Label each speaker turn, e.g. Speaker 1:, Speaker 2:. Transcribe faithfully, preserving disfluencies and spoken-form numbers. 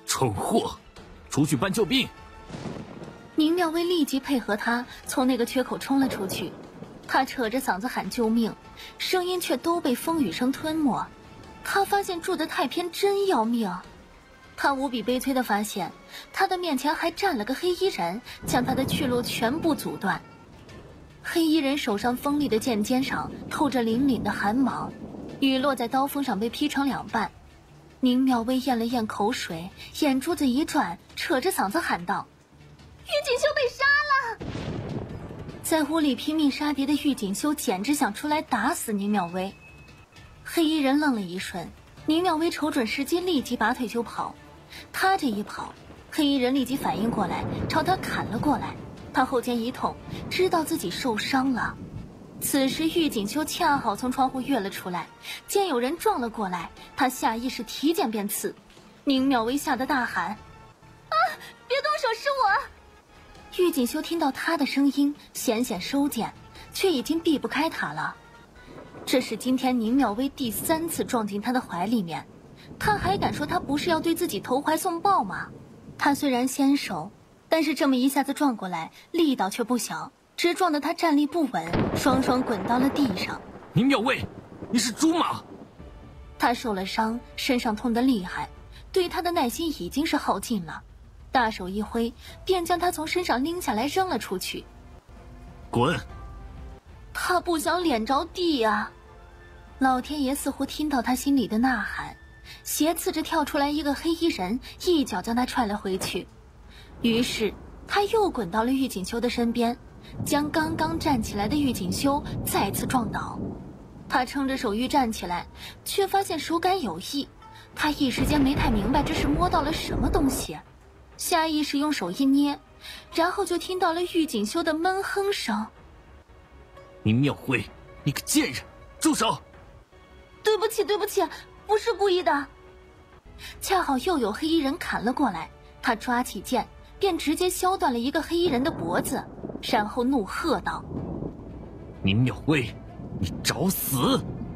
Speaker 1: 蠢货，出去搬救兵！
Speaker 2: 宁妙微立即配合他，从那个缺口冲了出去。他扯着嗓子喊救命，声音却都被风雨声吞没。他发现住的太偏真要命。他无比悲催地发现，他的面前还站了个黑衣人，将他的去路全部阻断。黑衣人手上锋利的剑尖上透着凛凛的寒芒，雨落在刀锋上被劈成两半。宁妙微咽了咽口水，眼珠子一转，扯着嗓子喊道：玉锦绣被杀了！在屋里拼命杀敌的玉锦绣简直想出来打死宁妙微。黑衣人愣了一瞬，宁妙微瞅准时机，立即拔腿就跑。他这一跑，黑衣人立即反应过来，朝他砍了过来。他后肩一痛，知道自己受伤了。此时玉锦绣恰好从窗户跃了出来，见有人撞了过来，他下意识提剑便刺。宁妙微吓得大喊：啊，别动手，是我！玉锦绣听到他的声音，险险收剑，却已经避不开他了。这是今天宁妙微第三次撞进他的怀里面，他还敢说他不是要对自己投怀送抱吗？他虽然纤手，但是这么一下子撞过来，力道却不小，直撞得他站立不稳，双双滚到了地上。
Speaker 1: 宁妙微，你是猪吗？
Speaker 2: 他受了伤，身上痛得厉害，对他的耐心已经是耗尽了，大手一挥，便将他从身上拎下来扔了出去。
Speaker 1: 滚！
Speaker 2: 他不想脸着地啊！老天爷似乎听到他心里的呐喊，斜刺着跳出来一个黑衣人，一脚将他踹了回去。于是他又滚到了玉锦绣的身边，将刚刚站起来的玉锦绣再次撞倒。他撑着手欲站起来，却发现手感有异，他一时间没太明白这是摸到了什么东西，下意识用手一捏，然后就听到了玉锦绣的闷哼声。
Speaker 1: 宁妙微，你个贱人，住手！
Speaker 2: 对不起对不起，不是故意的。恰好又有黑衣人砍了过来，他抓起剑便直接削断了一个黑衣人的脖子，然后怒喝道：
Speaker 1: 宁妙微，你找死！